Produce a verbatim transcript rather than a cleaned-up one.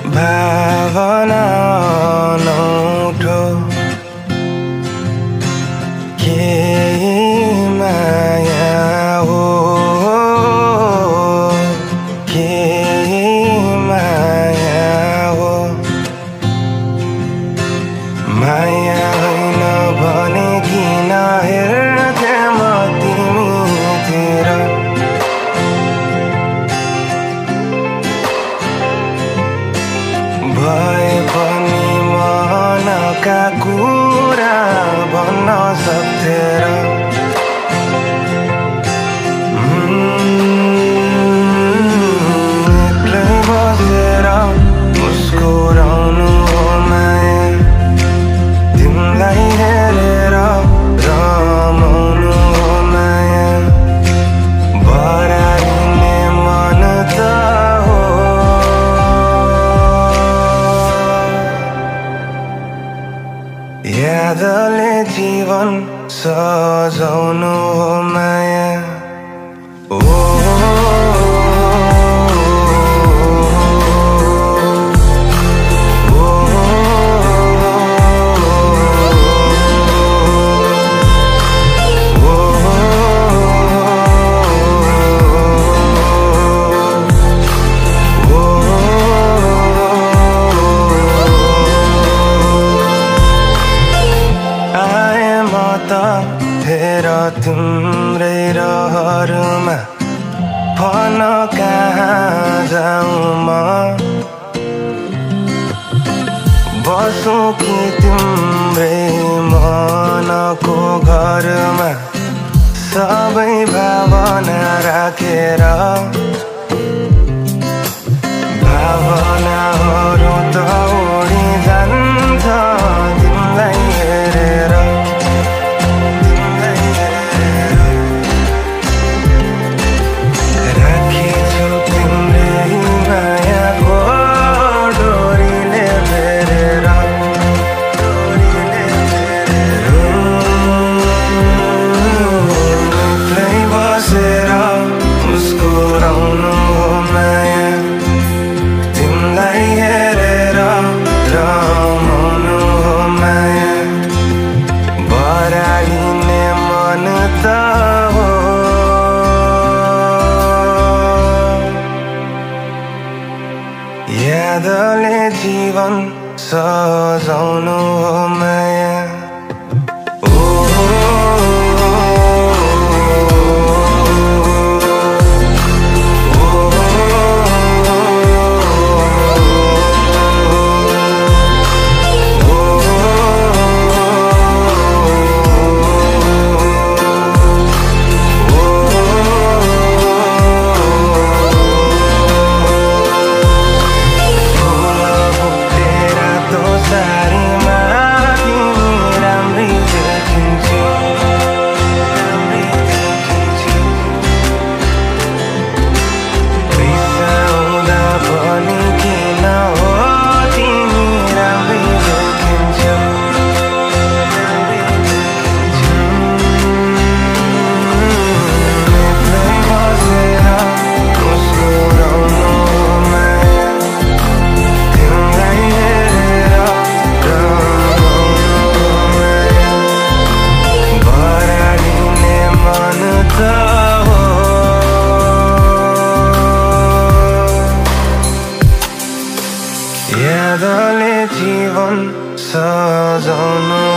भावना अनौठो केही माया हो केही माया हो माया होइन भने किन हेर्थे म तिमीतिर भए पनि मनका कुरा भन्न सक्थे र एक्लै बसेर मुस्कुराउनु हो माया तिमीलाई हेरेर रमाउनु हो माया बरालिने मन त हो यादले जीवन सजाउनु हो माया ओ हेर तिम्रै रहरमा भन कहाँ जाऊँ म बसौँ कि तिम्रै मनको घरमा सबै भावना राखेर भावनाहरू त उडी जान्छ तिमीलाई हेरेर यादले जीवन सजाउनु हो माया यादले जीवन सजाउनु